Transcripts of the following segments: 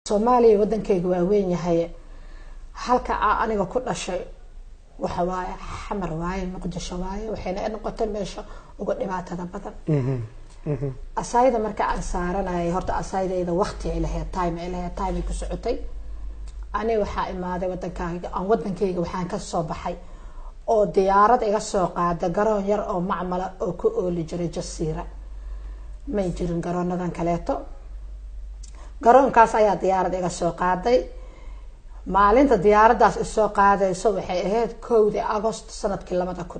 Soomaaliya wadankayga waa weyn yahay halka aniga ku dhashay waxa waaye xamar waaye Muqdisho waaye waxayna noqotay meesha ugu dhibaatada badan asayda marka aan saaranay horta asaydayda waqti ay lahayd time ku socotay ani waxa imaaday wadankayga waxaan ka soo baxay oo diyaarad iga soo qaada garoon yar oo macmala oo ku ooli jiray Jasiira may jirin garoonadan kaleeto garoonkaas ayaa diyaarad iga soo qaaday maalinta diyaaradaas isoo qaadayso waxay ahayd 1 August sanadkii 2000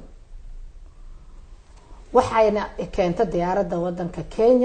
waxayna keentay diyaaradda wadanka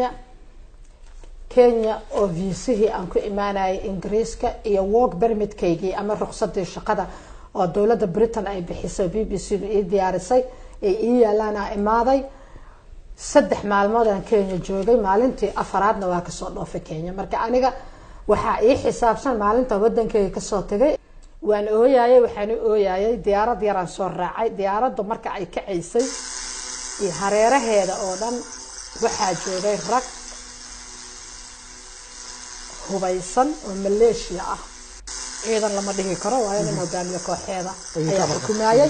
Kenya oo viisihii aan ku imaanay Ingiriiska iyo work permit-kaygii ama ruqsadii shaqada oo dawladda Britain ay bixisay BBC ay diyaarisay ee yaalana imaaday 3 maalmood aan Kenya joogay maalintii afaraadna waa ka soo dhoofay Kenya marka aniga waxa ay xisaabsan maalinta wadankayga ka soo tagay waan ooyayay diyaarad yar aan soo raacay diyaaraddu marka ay kacaysay iyo hareeraheeda oo dhan waxa joogay rag hubaysan oo Malaysia ah ciidan lama dhigi karo waa inay hogaamiye kooxeeda ayaa xukumayay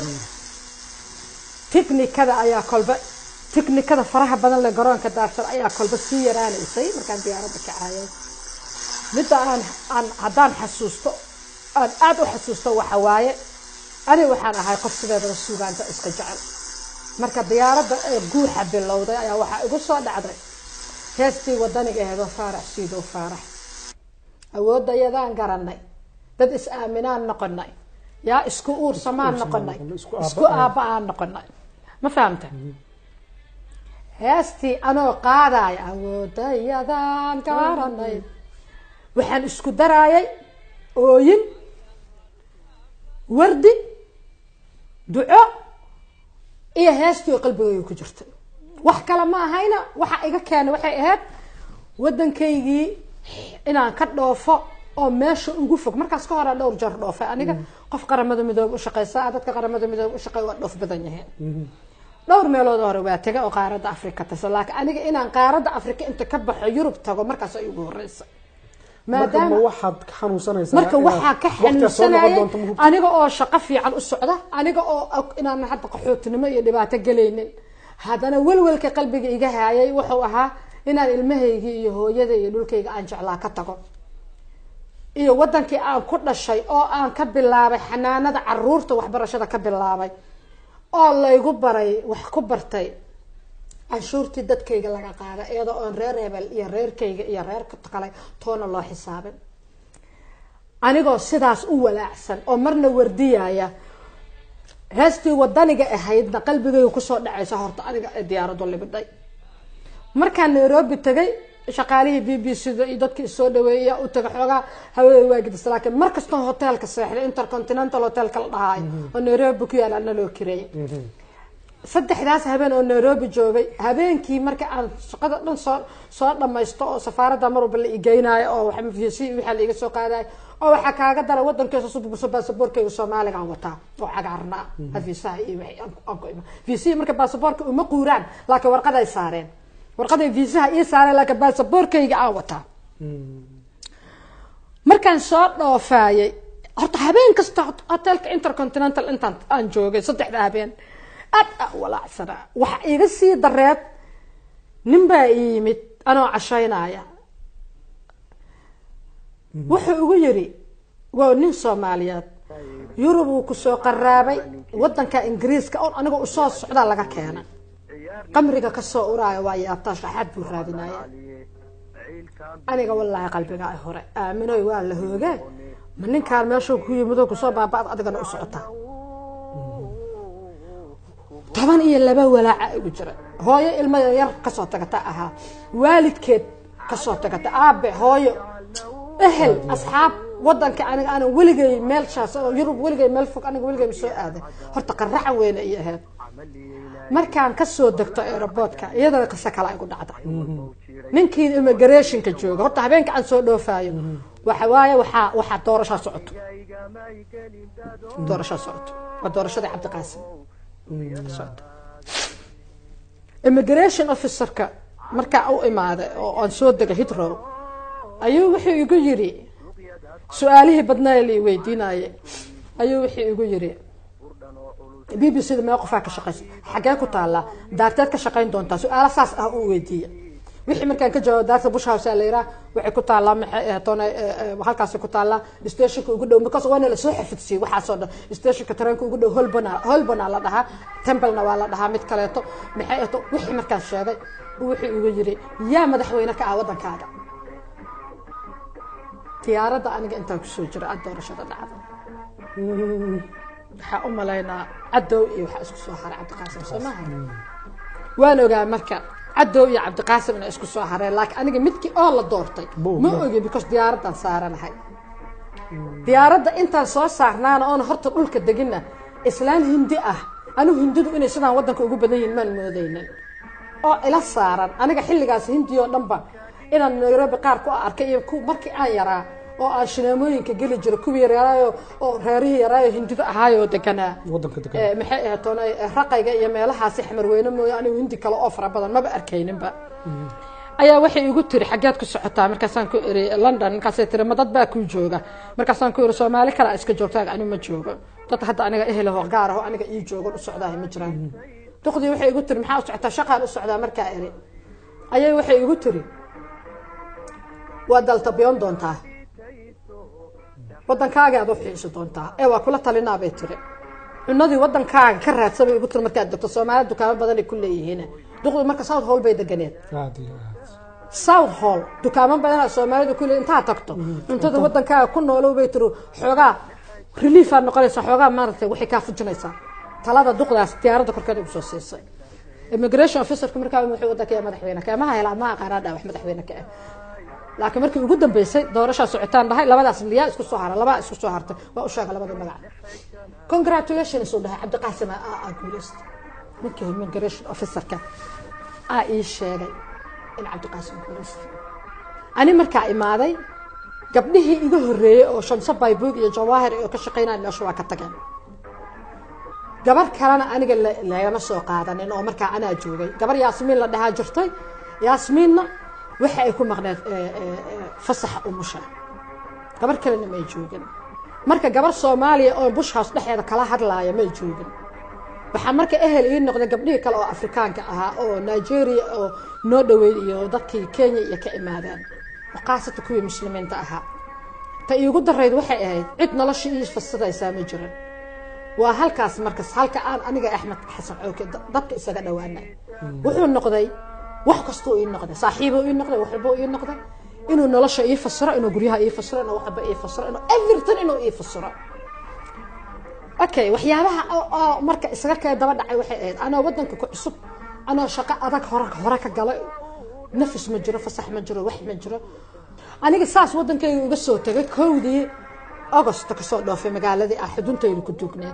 tiknikada faraha badan la garoonka daarsan ayaa kolba sii yaraanaysay markaan diyaaradda kacayay midda aan haddaan xasuusto aad u xasuusto waxa waaye ani waxaan ahay qof sideeda suugaanta iska jecel marka diyaaradda guuxa bilowday ayaa waxa igu soo dhacday heestii wadaniga ahayd Faarax Siido Faarax awoodayadaan garanay dad is aaminaan noqonay yaa isku uur samaan noqonay isku aabaan noqonay ma fahamta heestii anoo qaaday awoodayadaan garanay waxaan isku daraayay ooyin wardi duco iyo heestii qalbigayga ku jirtay wax kale ma ahayna waxa iga keenay waxay ahayd wadankaygii inaan ka dhoofo oo meesha ugu fog markaas ka hor dhowr jeer dhoofay aniga qof qaramada midoob u shaqeysa dadka qaramada midoob u shaqeeyo waa dhoof badan yahay dhowr meelood hore waa taga oo qaaradda Afrika laakiin aniga inaan qaaradda Afrika inta ka baxo Yurub tago markaas ay ugu horeysay maadaama waxaad ka xanuunsanaysaa marka waxa ka xanuunsanay aniga oo shaqo fiican u socda aniga oo inaan hadda qaxootinimo iyo dhibaato galaynin hadana walwalka qalbiga iga haayay wuxuu ahaa inaan ilmahayga iyo hooyada iyo dhulkayga aan jeclaa ka tago iyo wadankii aan ku dhashay oo aan ka bilaabay xanaanada caruurta waxbarashada ka bilaabay oo laygu baray wax ku bartay anshuurtii dadkayga laga qaada iyadoo aan reer hebel iyo reerkayga iyo reerka kale toona loo xisaabin anigoo sidaas u walaacsan oo marna wardiyaya heestii wadaniga ahaydna qalbigayga ku soo dhacaysa horta aniga diyaaraddu libidhay markaan Nairobi tagay shaqaalihii BBC iyo dadkii soo dhaweeyay u taga xogaa hawada waagid laakiin markasta hotelka seexday Intercontinental Hotel kala dhahay oo Nairobi ku yaal ana loo kireeyay saddexdaas habeen oo Nairobi joogay habeenkii marka aan shaqada dhan soo dhamaysto oo safaaradda marba la igeynayo oo waxa wixii la iga soo qaaday oo waxa kaaga dara wadankeesa baasaboorkayga Soomaaliga aan wataa oo cagaarna afiisaha iyo wixii aan ku ima fiisi marka baasaboorka uma quuraan laakiin warqad ay saareen warqada fiisaha iyo saareen laakiin baasaboorkayga aan wataa markaan soo dhoofayay horta habeen kasta hotelka Intercontinental intaan aan joogay saddexda habeen walaacsana waxa iga sii dareed ninba yimid anoo cashaynaya wuxuu ugu yiri waa nin Soomaaliyeed Yurub uu ku soo qaraabay wadanka Ingiriiska oo aniga u soo socda laga keenay qamriga ka soo uraayo waa yaabta shaxad buu raadinaya aniga wallahi qalbiga ay hore aaminoy waa la hoogay ma ninkaan meesha ku yimid oo ku soo baabad adigana u socota طبعاً إيه لبا ولا عجرة هاي المدير قصة تقطعها والد كد قصة تقطع أب هاي أهل أصحاب وضن كأنا ولقي مال شاس يروب ولقي مال فوق أنا ولقي مسوي هذا هرت قرع وين إياه مركان كسر دكتور رباطك يقدر قصك على يقول عطا نمكن إميجريشن كجوج هرت هبينك عن سوق دوفاي وحوايا وح دورش صعد دورش صعد ودورش ده عبد القاسم immigration officer marka uu imaado oo aan soo degay Heathrow ayuu wuxuu igu yiri su-aalihii badnaa la weydiinaaye ayuu wixii igu yiri BBC da ma qofaa ka shaqeysa xagee ku taala daarteed ka shaqeyn doontaa su-aalo saas ah uu weydiiye wixii markaan ka jawaabo daarta Bush House la yiraahdo waxay ku taala maxay toona halkaas ku taala stationka ugu dhow because waana la soo xafidsiiyay waxa soo dhan stationka tareenka ugu dhow Holborn la dhahaa Temple-na waa la dhahaa mid kaleeto maxay to wixii markaan sheegay wixii ugu yiri yaa madaxweyne ka ah wadankaaga tiyaaradda aniga inta ku soo jira doorashada dhacday waxa u malaynaa cadow iyo waxa isku soo haray Cabdiqaasim Soomaali waan ogaa marka cadow iyo Cabdiqaasim inay isku soo hareen laakiin aniga midkii oo la doortay ma ogeey because diyaaradan saaranahay diyaaradda intaan soo saarnaana oo horta dhulka degina islaan hindi ah anu hindidu inay sidaan wadanka ugu badan yihiin maan moodaynin oo ila saaran aniga xilligaas hindi oo dhanba inaan Nairobi qaar ku arkay iyo markii aan yaraa oo aan shineemooyinka gali jiray kuwii yaraayo oo reerihii yaraayo hindida ahaayo deganaa wadanka deganaa maxay ahaato raqayga iyo meelahaas xamar weyne mooyaan hindi kale oo fara badan maba arkayninba ayaa waxay igu tiri xageed ku socotaa markaasaan ku iri London markaasay tiri ma dad baa ku jooga markaasaan ku iri Soomaali kale iska joogtaa anigu ma joogo dad hadda aniga ehelo gaar ah oo aniga ii joogo u socdaa ma jiraan duqdii waxay igu tiri maxaa u socotaa shaqaan u socdaa markaa iri ayay waxay igu tiri waa dalta biyon doontaa wadankaaga aad u xiiso doontaa ee waa kula talinaa bay tiri cunadii wadankaaga ka raadsabay ugu tir markaad degto Soomaaliya dukaamo badan ay ku leeyihiin duqdu marka South Hall bay deganeed South Hall dukaamo badan Soomaalidu ku leeyihiin inta tagto cuntada wadankaaga ku noolow bay tiri xoogaa relief aan noqonaysa xoogaa maartay wixii ka fujinaysa talada duqdaas diyaaradda korkeeda ugu soo siisay immigration officer markaa wuxuu wadanka madaxweyne ka ma hayla ma aqaanada wax madaxweyne ka laakiin markii ugu dambeysay doorasho socotaan dhahay labadaas liya isku soo haray laba isku soo hartay waa u sheegay labada magac congratulations oo dhahay Cabdiqaasim guuleyst markii immigration officer ka ii sheegay in Cabdiqaasim guuleyst ani markaa imaaday gabdhihii iga horeeyay oo Shamsa Baybuug iyo Jawaahir oo ka shaqeynayeen meesha waa ka tageen gabar kalena aniga lagama soo qaadanin oo markaa anaa joogay gabar Yaasmiin la dhahaa jirtay Yaasmiinna waxa ay ku maqnaa fasax umusha gabar kalena ma joogin marka gabar Soomaaliya oo Bush House dhexdeeda kala hadlaaya ma joogin waxa marka ehel ii noqday gabdhihii kale oo Afrikaanka ahaa oo Nigeria oo noo dhaweey iyo dadkii Kenya iyo ka imaadeen waqaasata kuwii muslimiinta ahaa ta iigu dareyd waxay ahayd cid nolosha ii fasadaysaa ma jirin waa halkaas markaas halka aan aniga Axmed Xasan Cooke dadka isaga dhawaanay wuxuu noqday wax kasto ii noqday saaxiibo ii noqday waxba ii noqday inuu nolosha ii fasiro inuu guryaha ii fasiro inuu waxba ii fasiro inuu everything inuu ii fasiro okay waxyaabaha marka isaga ka daba dhacay waxay ahayd ana wadanka ku cusub ana shaqo adag hore ka galay nafis ma jiro fasax ma jiro wax ma jiro aniga saas wadankayga uga soo tagay koowdii August ka soo dhoofay magaaladii xuduntayda ku duugneed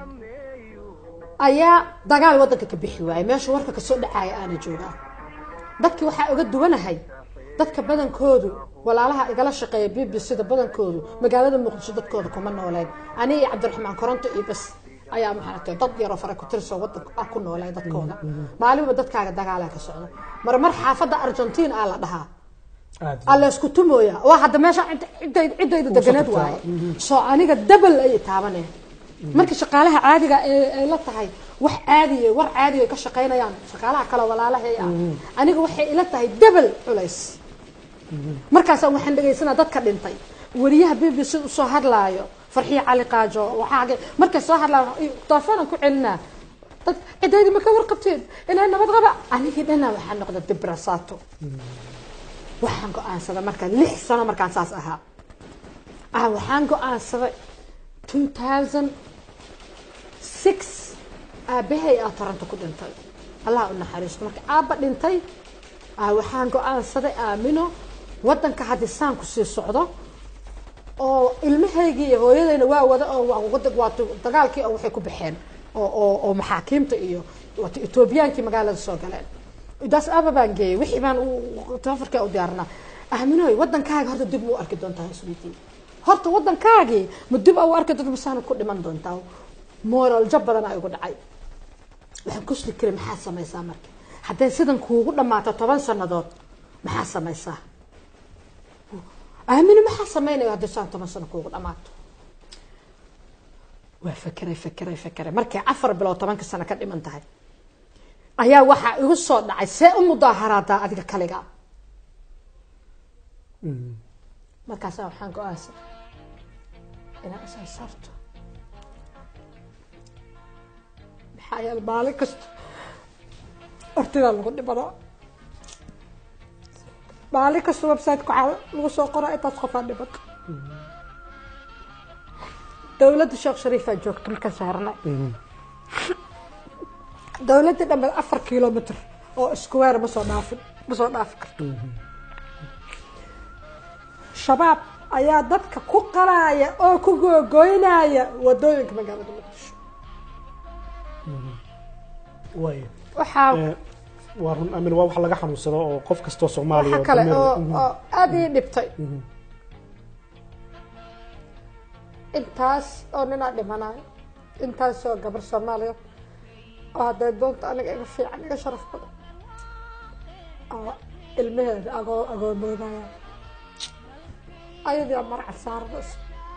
ayaa dagaal wadanka ka bixi waayay meesha warka ka soo dhacay aana joogaa dadkii waxa uga duwanahay dadka badankoodu walaalaha igala shaqeeya BBC-da badankoodu magaalada Muqdisho dadkooda kuma nooleen ani iyo Cabdiraxmaan Koronto iyo bas ayaa maxaatay dad yar oo fara ku tirsan wadanka ku nooleen dadkooda maalinba dadkaaga dagaal ka socdo mar xaafada Argentina la dhahaa alla isku tumooya waa hadda meesha cidaydu deganeed waay soo aniga double ay taabaneen marka shaqaalaha caadiga ay la tahay wax caadi war caadi ay ka shaqeynayaan shaqaalaha kala walaalahay aniga waxay ila tahay double culays markaas waxaan dhageysanaa dadka dhintay wariyaha BBC u soo hadlaayo Farxiyo Cali Qaajo waxa markay soo hadlaan telefoon ku celinaa dad cidaydu ma ka warqabteen ilaa nabad qaba aniga dhana waxaan noqday debrasaato waxaan go'aansaday marka 6 sano markaan saas ahaa waxaan go'aansaday 2006 aabahay Toronto ku dhintay Allah u naxariisto marka aaba dhintay waxaan go'aansaday aamino wadanka hadisaan ku sii socdo oo ilmahaygii hooyadayna waa wada oo dagaalkii oo waxay ku baxeen oo maxaakiimta iyo wata Ethiopiaanki magaalada soo galeen idaas ababaan geeyay wixii baan tafarka u diyaarnaa aaminoy wadankaaga horta dib u arki doontaa iswiitii horta wadankaaga ma dib u arki doontaa masaan ku dhiman doontaa moral jabbadan ay ugu dhacay waxaan ku sii karay maxaa samaysaa marka haddii sidan kuugu dhamaato 10 sanadood maxaa samaysaa aamina maxaa sameynaya hadda saan 10 sano kuugu dhamaato waa fakiray markay 4 bilood 10 sano ka dhiman tahay ayaa waxa igu soo dhacay see u mudaaharaada adiga kaliga markaas waxaan go'aansan inaan isaan saarto maxaa yeelay maalin kasta hortida lagu dhibano maalin kasta website-ka waxaa lagu soo qoraa intaas qofaa dhibato dowladda sheekh shariif aa joogta markaan saarnay dowladda dhambe 4 kilomitr oo square ma soo dhaafi karto shabaab ayaa dadka ku qalaaya oo ku googoynaya wadooyinka magaalada Muqdisho waxaa warun amin waa wax laga xanuunsado oo qof kasto Soomaaliya kale oo aad ii dhibtay intaas oo nina dhimanayo intaas oo gabar Soomaaliya oo hadday doonto aniga iga fiican iga sharaf badan oo ilmaheeda agoonmoodaya ayadii marcad saarnas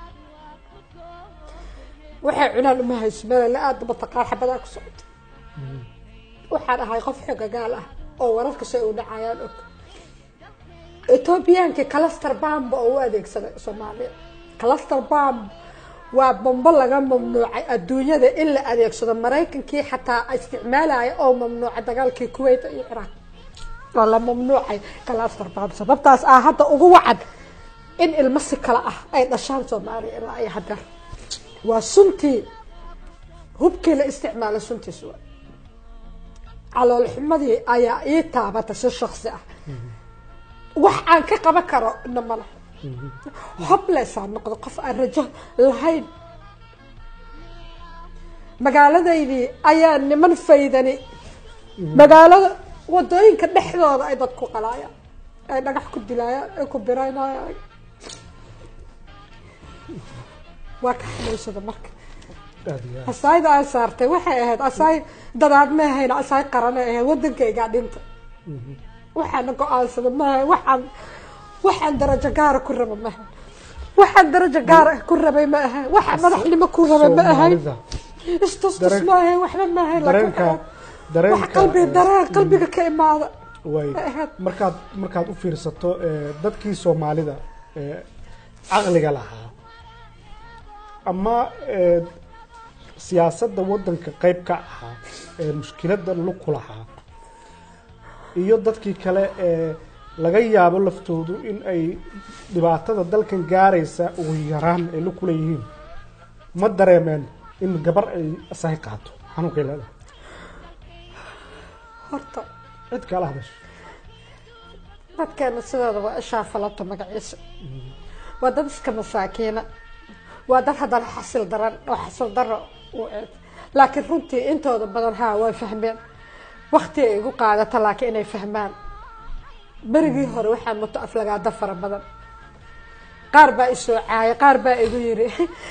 waxay cunaan uma hayso meel aad bataqaan xabada ku socdo waxaan ahay qof xogagaal ah oo wararka soo u dhacayaan og Etoobiyaanka cluster bomb oo u adeegsaday Soomaaliya cluster bomb waa bombo laga mamnuucay adduunyada in la adeegsado Mareykankii xataa isticmaalaya oo mamnuuca dagaalkii Kuwait iyo Iraq wala mamnuucay cluster bomb sababtaas hadda ugu wacad in ilmo si kala ah ay dhashaan Soomaaliya ilaa ay hadda waa suntii hubkii la isticmaalo suntiis waa calool xumadii ayaa ii taabata si shakhsi ah wax aan ka qaban karo namala hopeless aan noqdo qof aan rajo lahayn magaaladaydii ayaa niman faydani magaalada wadooyinka dhexdooda ay dad ku qalaayaan ay dhagax ku dilaayaan ay ku biraynayaan waa ka xanuunsada marka asayda aan saartay waxay ahayd asay dadaad ma ahayn asay qaran ahayd wadankayga dhinta waxaan go'aansaday ma waxaan darajo gaar ku raba ma waxaan darajo gaar ku rabay ma aha waxa madaxnimo ku rabay ma aha istustus ma aha waxba ma aha dareenka qalbiga ka imaada way markaad u fiirsato dadkii Soomaalida aqliga lahaa ama siyaasadda wadanka qayb ka ahaa mushkiladda lagu lahaa iyo dadkii kale laga yaabo laftoodu in ay dhibaatada dalkan gaaraysa ugu yaraan ay la kuleeyihiin ma dareemeen in gabar ay asahay qaato xanuunka leedahay horta cid kala hadasho dadkeena sidooda waa ishaafalato magaciisa waa dad iska masaakiina waa dad haddana xasil daro laakiin runtii intooda badan way fahmeen waqti ay igu qaadato laakiin inay fahmaan berigii hore waxaan muto aflagaada fara badan qaar baa isoo caayay qaar baa igu yiri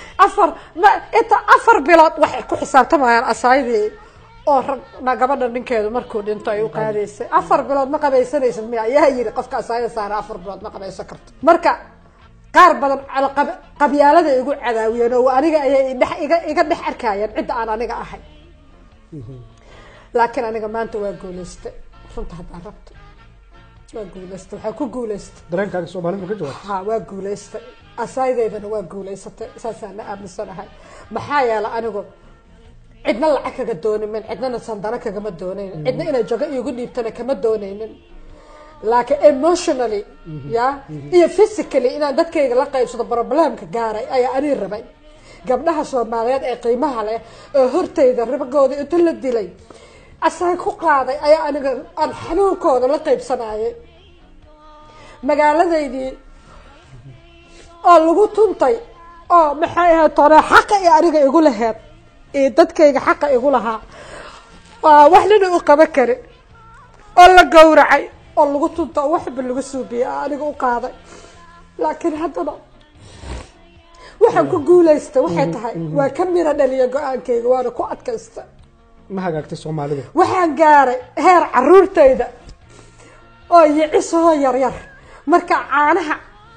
afar bilood waxay ku xisaabtamayaan asaydii oo gabadha ninkeedu markuu dhinto ay u qaadaysay 4 bilood ma qabaysanaysid miya ayaa yiri qofka asayda saara 4 bilood ma qabaysan karto marka qaar badan qabyaalada igu cadaawiyeen oo aniga ayay iga dhex arkayeen cid aan aniga ahay laakiin aniga maanta waa guuleystay runta hadaan rabto waa guuleystay waxa ku guuleystay dareenkaaga Soomaalidu ka jawaab waa guuleystay asaydeedana waa guuleysatay saasana aaminsanahay maxaa yeelay anigu cidna lacag kaga doonaynin cidna sandana kaga ma doonaynin cidna inay jago igu dhiibtana kama doonaynin laakiin emotionally iyo physically inaan dadkayga la qaybsado problemka gaaray ayaa ani rabay gabdhaha Soomaaliyeed ee qiimaha leh oo hortayda ribagooda inta la dilay asay ku qaaday ayaa aniga aan xanuunkooda la qaybsanayay magaaladaydii oo lagu tuntay oo maxay ahayd tore xaq ay aniga igu lahayd ee dadkayga xaq igu lahaa wax lana u qaban kari oo la gowracay oo lagu tunto waxba lagu suubiyay aniga u qaaday laakiin haddana waxaan ku guuleystay waxay tahay waa ka mira dhaliya go'aankayga waana ku adkaystay ma hagaagtay Soomaalida waxaan gaaray heer caruurtayda oo yicisoo yar marka caanaha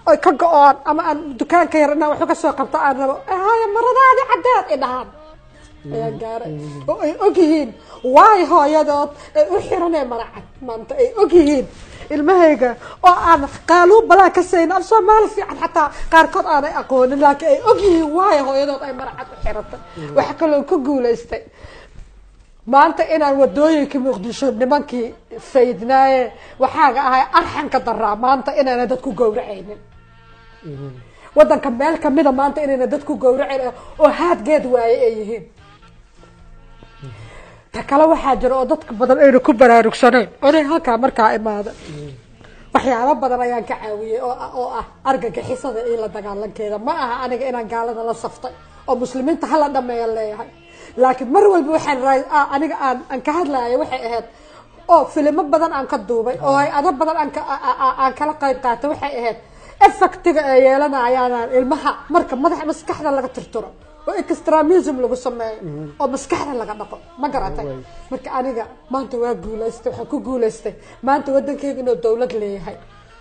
oy ka go-oon ama aan dukaanka yar inaan waxba ka soo qabto aan rabo haya maradaadi caddeed i dhahaan ayaan gaaray oo ay ogyihiin waay hooyadood ay u xiranee maracad maanta ay ogyihiin ilmahayga oo aan qaaluub balaa ka saynin af soomaali fiican xataa qaarkood aanay aqoonin laakiin ay ogyihiin waay hooyadood ay maracad u xiratay waxa kaloo ku guulaystay maanta inaan wadooyinka muqdisho nimankii faydnaaye waxaaga ahay arxanka daraa maanta inaana dadku gowracaynin wadanka meel kamida maanta inayna dadku gowracayn oo haadgeed waaye ay yihiin ta kale waxaa jira oo dadka badan ayna ku baraarugsanayn onay halkaa markaa imaada waxyaabo badan ayaan ka caawiyey oo ah argagixisada iyo la dagaalankeeda ma aha aniga inaan gaalada la saftay oo muslimiinta hala dhameeya leeyahay laakiin mar walba waxaan aniga aan ka hadlaya waxay ahayd oo filimo badan aan ka duubay oo hay-ado badan aan kala qayb qaatay waxay ahayd effectiga ay yeelanayaan ilmaha marka madaxa maskaxda laga tirtiro oo extremism lagu sameeyo oo maskaxda laga dhaqo ma garatay marka aniga maanta waa guulaystay waxaan ku guulaystay maanta wadankeyga inuu dawlad leeyahay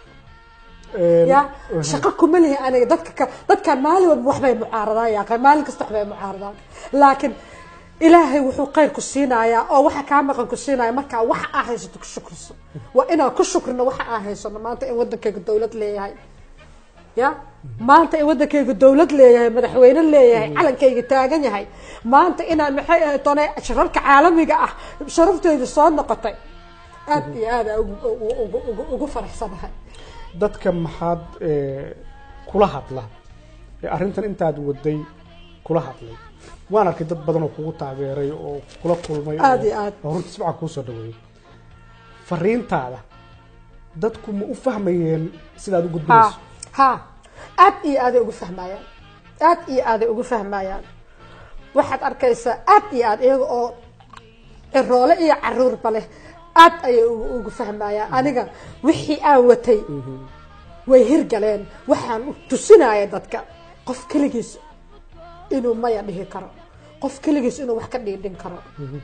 ya shaqo kuma lihi aniga dadkan maalin walba waxbay mucaaradaan yaa maalin kasta waxbay mucaaradaan laakiin ilaahay wuxuu khayr ku siinayaa oo waxa kaa maqan ku siinaya markaa waxa aa haysato ku shukriso waa inaan ku shukrino waxa aa haysano maanta in wadankeyga dawlad leeyahay ya maanta in wadankeyga dawlad leeyahay madaxweyne leeyahay calankeyga taagan yahay maanta inaan maxay ahayd toonay shararka caalamiga ah sharafteyda soo noqotay aad iyo aad ugu faraxsanahay dadka maxaad kula hadla arrintan intaad waday kula hadlay waan arkay dad badan oo kugu taageeray oo kula kulmay oo runtii sibca kuu soo dhaweeyay fariintaada dadku ma u fahmayeen sidaad u gudbinayso ha aad iyo aad ugu fahmayaan aad iyo aad ugu fahmayaan waxaad arkaysaa aad iyo aad iyaga oo roole iyo caruurba leh aad ayay ugu fahmayaan aniga wixii aan watay way hirgaleen waxaan tusinaya dadka qof kaligiis inuu maya dhihi karo qof kaligiis inuu wax ka dhiidhin karo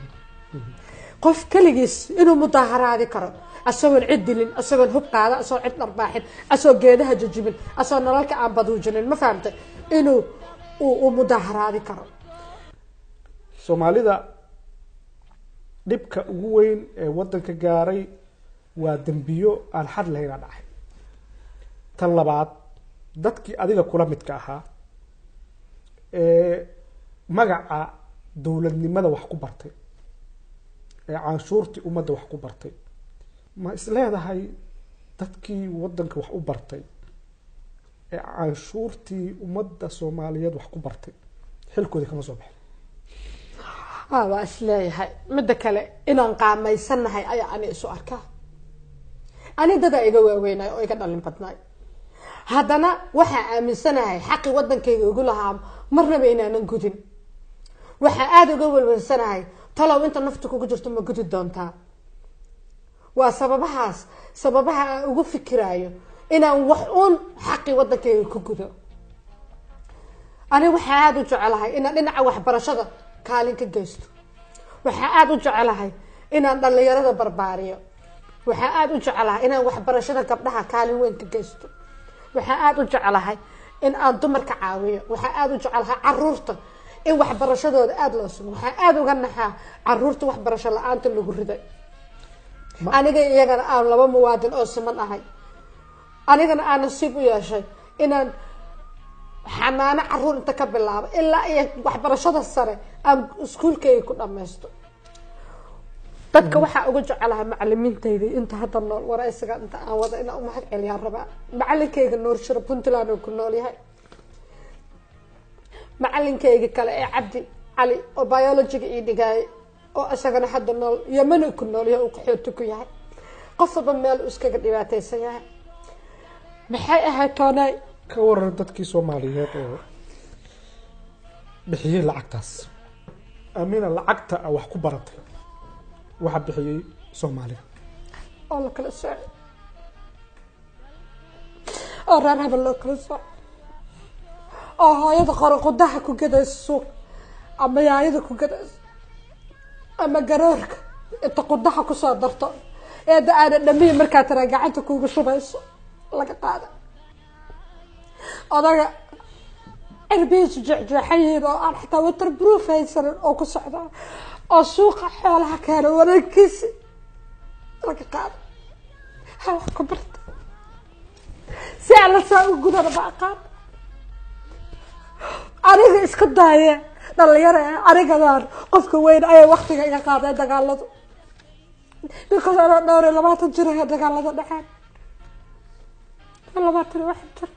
qof kaligiis inuu mudaaharaadi karo asagoon cid dilin asagoon hub qaada asagoo cid dharbaaxin asagoo geedaha jajibin asagoo nalalka aan baduujinin ma fahamtay inuu uu mudaaharaadi karo soomaalida dhibka ugu weyn ee wadanka gaaray waa dambiyo aan xad lahayn aa dhacay tan labaad dadkii adiga kula midka ahaa magaca dawladnimada wax ku bartay ee canshuurtii ummadda wax ku bartay ma isleedahay dadkii wadanka wax u bartay ee canshuurtii ummadda soomaaliyeed wax ku bartay xilkoodii kama soo baxin waa isleeyahay midda kale inaan qaamaysanahay ayaa ani isu arkaa ani dadaa iga waaweynay oo iga dhalin badnaay haddana waxaa aaminsanahay xaqi wadankayga ugu lahaa marnaba inaanan gudin waxaa aada uga walwalsanahay talow inta nafta kugu jirto ma gudi doontaa waa sababaha aan ugu fikiraayo inaan wax uun xaqi wadankayga ku gudo ani waxaa aada u jecelahay inaan dhinaca waxbarashada kaalin ka geysto waxaa aada u jecelahay inaan dhalinyarada barbaariyo waxaa aada u jecelahay inaan waxbarashada gabdhaha kaalin weyn ka geysto waxaa aada u jecelahay in aan dumarka caawiyo waxaa aada u jecelahay caruurta in waxbarashadooda aada loo sugo waxaa aada uga naxaa caruurta waxbarasho la-aanta lagu riday aniga iyagana aan laba muwaadin oo siman ahay anigana aan nasiib u yeeshay inaan xanaano caruur inta ka bilaabo ilaa iyo waxbarashada sare aan iskuulkayga ku dhamaysto dadka waxaa uga jecelahay macalimiintayda inta hadda nool waraysiga inta aan wada inaan umahad celiyaan rabaa macalinkayga nuur shiro puntland oo ku nool yahay macalinkayga kale ee cabdi cali oo biologiga ii dhigaayay oo isagana hadda nool yamana ku nool yahay uu qaxooti ku yahay qof walba meel uu iskaga dhibaataysan yahay maxay ahayd toonay ka waran dadkii soomaaliyeed oo bixiyey lacagtaas amina lacagta wax ku baratay waxa bixiyey Soomaaliya oo la kala soo oo reer habal loo kala soo oo hooyada qorqodaha ku gadayso suuq ama yaayada ku gadayso ama garoorka inta qodaha ku soo darto ee aana dhamiin markaa tara gacanta kuugu shubayso laga qaada odaga cirbiisu jeexjeexayiin oo aan xataa waterproof haysanin oo ku socda oo suuqa xoolaha keena wareegkiisi laga qaado ha wax ku barta si alla saa u gudana ma aqaan aniga iska daaya dhalinyaro anigadaan qofka weyn ayay waktiga iga qaadeen dagaaladu because anoo dhowr iyo 20 jir ayaa dagaalada dhaceen 21 jir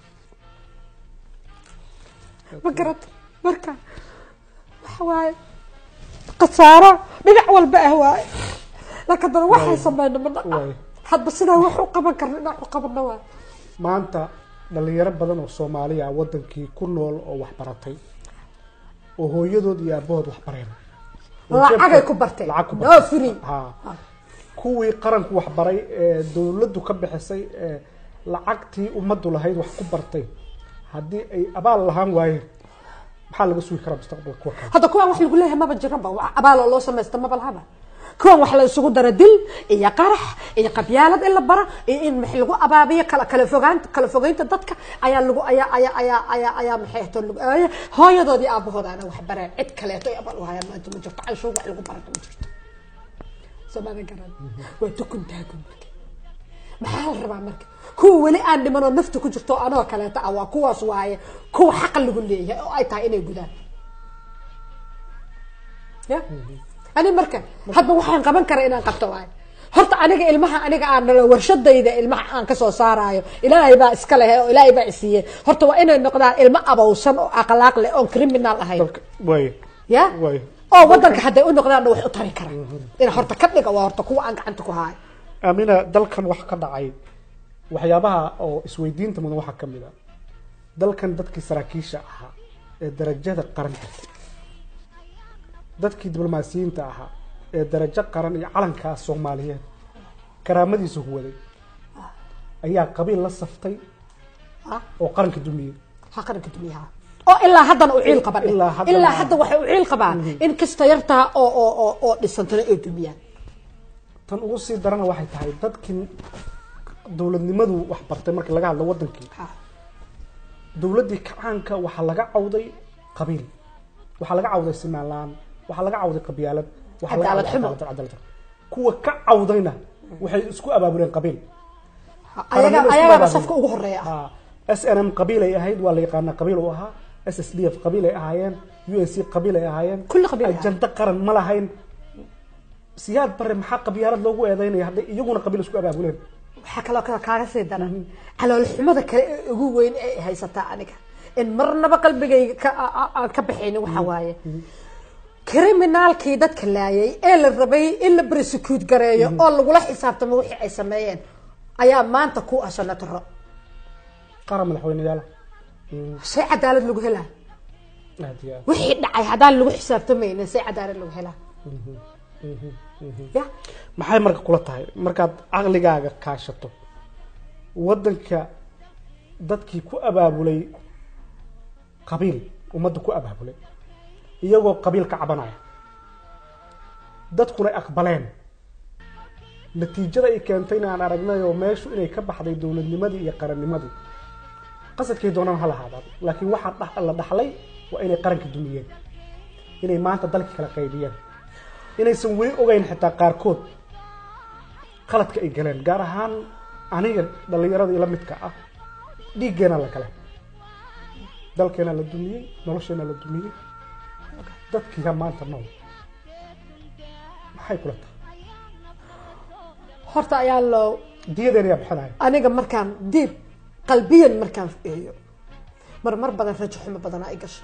ma garata marka waxa waaye khasaaro dhinac walba ah waaye laakiin dad waxay sameeyeen ma dhaca hadba sidaa wax u qaban karna dhinac u qabanna waaye maanta dhalinyaro badan oo Soomaaliya wadankii ku nool oo wax baratay oo hooyadood iyo aabahood wax bareen lacag ku bartay no free kuwii qaranku wax baray ee dawladdu ka bixisay lacagtii umadu lahayd wax ku bartay hadii ay abaal lahaan waayeen maxaa laga sugi karaa mustaqbalka kuwa hada kuwa wax lagu leeyahay maba jiraba abaal loo sameeyay maba lahaba kuwa wax la isugu dara dil iyo qarax iyo qabyaalad in la bara in wax lagu abaabiyo kala fogaanta dadka ayaa lagu ayaa maxay tahay lagu hooyadoodii aabahood ana wax bareen cid kale ay abaal u hayaan ma jirto caysho wax lagu barato ma jirto sababa garan way tukuntaagum maxaa la rabaa marka kuwa wali aan dhimano nafta ku jirto anoo kale ta waa kuwaas waaye kuwa xaq lagu leeyahay oo ay tahay inay gudaan ya ani marka hadba waxaan qaban karaa inaan qabto waay horta aniga ilmaha aniga aan warshadayda ilmaha aan ka soo saarayo ilaahay baa iska leh oo ilaahay baa isiiyay horta waa inay noqdaan ilmo abawsan oo akhlaaq leh oo criminal ahayn way ya way oo wadanka haday u noqdaan wax u tari kara in horta ka dhiga waa horta kuwa aan gacanta ku haay amina dalkan wax ka dhacay waxyaabaha oo isweydiinta mudan waxa kamid ah dalkan dadkii saraakiisha ahaa ee darajada qaranka dadkii diblomaasiyiinta ahaa ee darajo qaran iyo calanka Soomaaliyeed karaamadiisu huwaday ayaa qabiil la saftay oo qaranka dumiyay qaranka dumiyaha oo ilaa haddana u ciil qaban ilaa hadda waxa u ciil qabaan in kasta yartaa oo dhisantana ay dumiyaan tan ugu sii darana waxay tahay dadkii dawladnimadu wax bartay markii laga hadlo wadankii dawladii kacaanka waxa laga cawday qabiil waxa laga cawday Soomaaliland waxa laga cawday qabyaalad waxa laga cawday cadaalad kuwa ka cawdayna waxay isku abaabuleen qabiil ayaga safka ugu horeeya SNM qabiil ay ahayd waa la yaqaan qabiil oo ahaa SSDF qabiil ay ahaayeen UNC qabiil ay ahaayeen kulli qabiil ajanda qaran ma lahayn siyaad bare maxaa qabyaalad loogu eedeynaya hadda iyaguna qabiil isku abaabuleen waxa kala kaaga sii daran calool xumada kale ugu weyn ay haysataa aniga in marnaba qalbigayga ka bixin waxa waaye criminalkii dadka laayay ee la rabay in la prosecute gareeyo oo lagu la xisaabtamo wixii ay sameeyeen ayaa maanta ku ashanatro qaran madaxweynayaal si cadaalad lagu helaa wixii dhacay hadaan lagu xisaabtamayna si cadaalad lagu helaa ya maxay marka kula tahay markaad aqligaaga kaashato wadanka dadkii ku abaabulay qabiil umada ku abaabulay iyagoo qabiil ka cabanaya dadkuna aqbaleen natiijada ay keentay aan aragnay oo meeshu inay ka baxday dawladnimadii iyo qarannimadii qasadkay doonaan hal ahaadaan laakiin waxa la dhaxlay waa inay qaranka dumiyeen inay maanta dalka kala qaybiyeen inaysan weli ogeyn xitaa qaarkood qaladka ay galeen gaar ahaan aniga dhalinyarada ila midka ah dhiiggeena la galay dalkeena la dumiyey nolosheena la dumiyey dadkiiga maanta nool maxay kula tahay horta ayaa loo diyadeena yaa bixinaya aniga markaan diib qalbiyan markaan fiiriyo mar badan rajo xumo badan ay gasho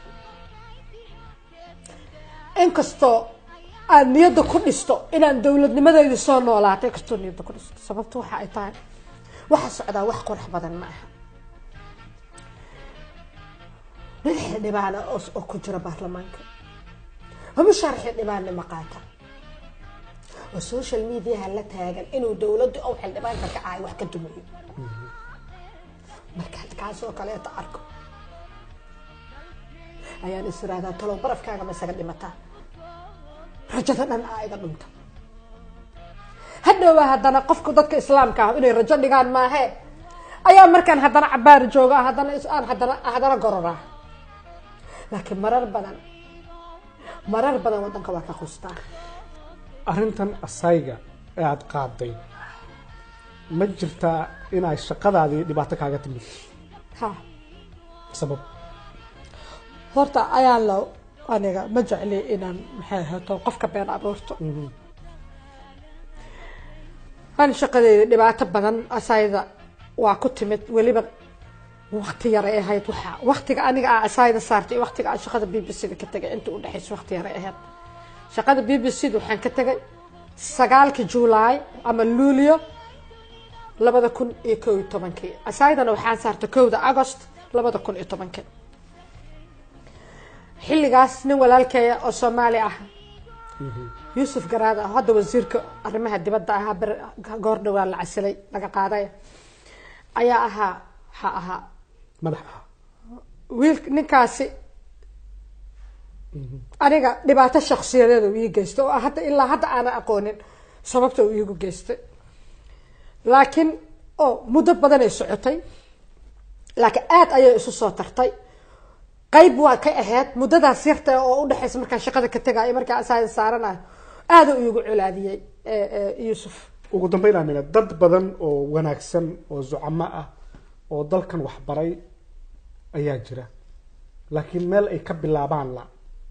inkastoo aan niyada ku dhisto inaan dawladnimadeedii soo noolaatay kastoo niyada ku dhisto sababtu waxa ay tahay waxa socdaa wax qurux badan ma aha madaxda dhibaana oo ku jira baarlamaanka هم شرح الدبان مقاطع والسوشيال ميديا هلا تاجن إنه دولته أو حل دبان كعاي وحكة دمية مركز كاسو كله تعرق أيان السرادة طلوا برف كاجا مسكت لمتى رجعنا أنا أيضا منت هذا وهذا نقف كضدك إسلام كه إنه الرجال اللي قال ما هي ayaa markaan haddana cabaar jooga haddana gororaa. laakiin marar badan wadanka waa ka qustaa. arrintan asayga ee aad qaaday ma jirtaa inay shaqadaadii dhibaato kaaga timid ha sabab horta ayaan law aniga ma jecli inaan maxay hato qofka been abuurto. aan shaqadeeda dhibaato badan asayda waa ku timid weliba waqti yar ay ahayd waqtiga aniga aan asayda saartay waqtiga aan shaqada BBC ka tagay inta u dhaxayso waqti yar ay ahayd. shaqada BBC waxaan ka tagay 9 July ama Luulyo 2011 asaydana waxaan saartay 1 August 2010 xilligaas nin walaalkay oo Soomaali ah Yusuf Garaad ah hadda wasiirka arrimaha dibadda ah goor dhawaan la casilay laga qaaday ayaa ahaa madax wiil ninkaasi aniga dhibaato shakhsiyadeed oo ii geystay oo hadda ilaa hadda aan aqoonin sababta uu iigu geystay laakiin oo muddo badan ay socotay laakiin aad ayay isu soo tartay qayb waa ka ahayd muddadaas yarta oo u dhaxaysa markaan shaqada ka tagay markaan asaayid saaranayo aad uu iigu culaadiyay Yusuf. ugu dambeyn amina dad badan oo wanaagsan oo zucamo ah oo dalkan wax baray ayaa jira laakiin meel ay ka bilaabaan la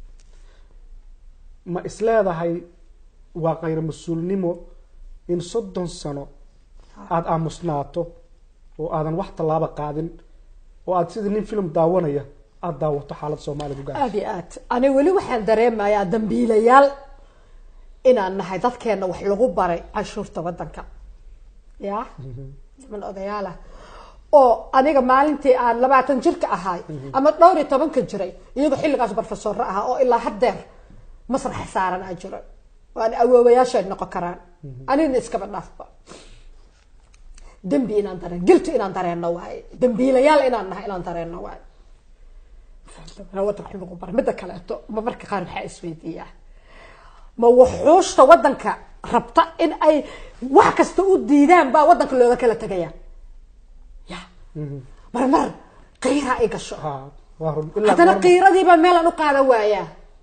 ma isleedahay waa qayr mas'uulnimo in 30 sano aad aamusnaato oo aadan wax talaaba qaadin oo aad sidii nin film daawanaya aad daawato xaalad Soomaaliya u gaartay aad ani wali waxaan dareemayaa dambiilayaal inaan nahay dadkeena wax lagu baray cashuurta wadanka ya man odayaala oo aniga maalintii aan 20 jirka ahay ama 12 jiray iyagu xilligaas professor ah oo ilaa haddeer masrax saaran ajiro waan awoowayaasha noqon karaan anina iska badhaafba dambi inaan dareen guilty inaan dareeno waay dambiilayaal inaan nahay inaan dareeno waay wadanka lagu baray mid kale ma marka qaar waxa isweydiiyaa ma wuxuushta wadanka rabta in ay wax kasta u diidaan baa wadanka looga kala tagaya ya mar qeyra ay gasho hadana qeyradiiba meel aan u qaada waaya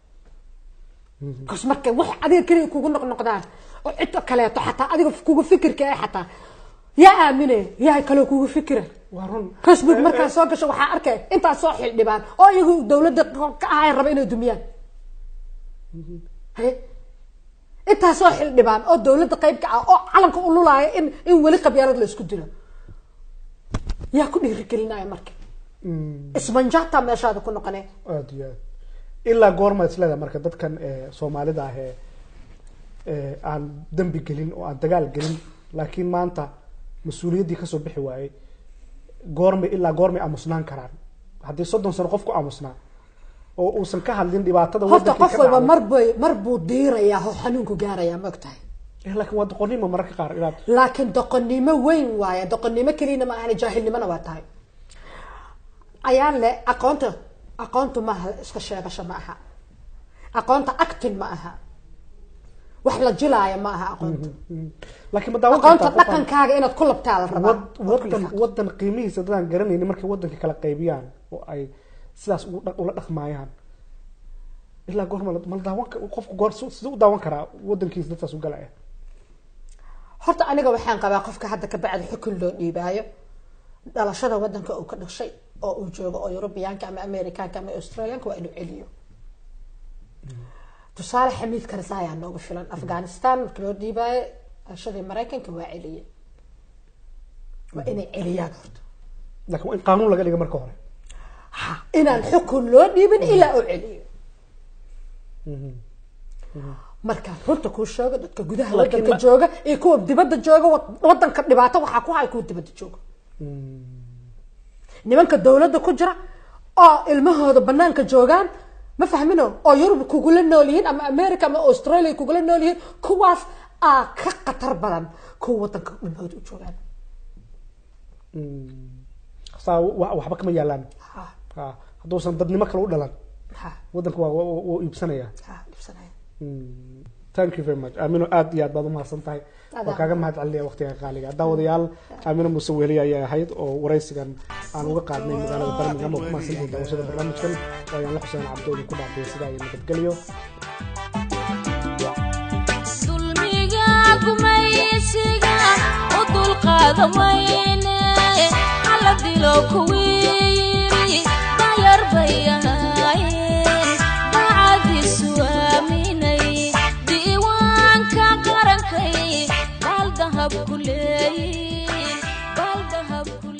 كوس مركب وح عديد كذي يكون نقدان وعدت كليته حتى عديد كوجو فكر كأي حتى يا آمنة يا كلو كوجو فكره وارون كوس بود مركب سوق شو وح أركي أنت صاحي الدبان أو يجو دولة كأي ربنا الدنيا هي أنت صاحي الدبان أو دولة قريب كأ أو علم كقولوا لا إن ولي قبيارات لسكتنا يا كل يركلنا يا مركب اسمن جاتا ما شاهد كنا قناة أديان ilaa goorma isleeda marka dadkan Soomaalida ah aan dambi gelin oo aan dagaal gelin laakiin maanta mas'uuliyadii ka soo bixi waayay goorma aamusnaan karaan hadii 30 sano qofku aamusnaa oo uusan ka hadlin dhibaatada wadanka qof walba marbuu diiraya oo xanuunku gaaraya ma ogtahay laakiin waa doqonnimo marka qaar ilaad laakiin doqonnimo weyn waaye doqonnimo kaliya ma ahan jaahilnimana waa tahay ayaan le aqoontu ma iska sheegasho ma aha aqoonta acting ma aha wax la jilaayo ma aha aqoonta laakiin madaawo aqoonta dhaqankaaga inaad ku labtaa la rabaa wadan qiimihiisa dadaan garanaynin markay wadanka kala qaybiyaan oo ay sidaas ula dhaqmaayaan ilaa goorma ma daawan qofku goor sidoo u daawan karaa wadankiisa dadkaas u galaya horta aniga waxaan qabaa qofka hadda ka bacdi xukun loo dhiibaayo dhalashada wadanka uu ka dhashay oo uu joogo oo Europeanka ama Americanka ama Australianka waa inuu celiyo tusaale Xamiid Karzai ayaa nooga filan Afghanistan markii loo dhiibay ashadii Mareykanka waa celiyay waa inay celiyaan horta laakiin in qaanuun laga dhigo marka hore inaan xukun loo dhiibin ilaa uu celiyo marka runta ku sheego dadka gudaha wadanka jooga iyo kuwa dibadda jooga wadanka dhibaato waxa ku hay kuwa dibadda jooga nimanka dawladda ku jira oo ilmahooda banaanka joogaan ma fahmino oo Yurub kugula noolyihiin ama America ama Australia kugula noolyihiin kuwaas ka qatar badan kuwa wadanka ilmahooda u joogaan waxba kama yaalaan hadduu san dadnimo kale u dhalan wadanka waa iibsanaya thank you very much Amino aad iyo aad baad u mahadsantahay oo kaaga mahad celinaya waqtiga qaaliga daawadayaal Amino Muuse Weli ayaa ahayd oo waraysigan aan uga qaadnay magaalada Birmingham oo ku mahadsantahay daawashada barnaamijkan oo ayaan la xuseen Cabdoodu ku dhaafay sida ay nabadgeliyo dulmiga gumaysiga oo dulqaada wayne ala dilo kuwiiri dayar bayaayeen daacadiisu aaminay diiwaanka qarankay bal dahab ku leeyihiin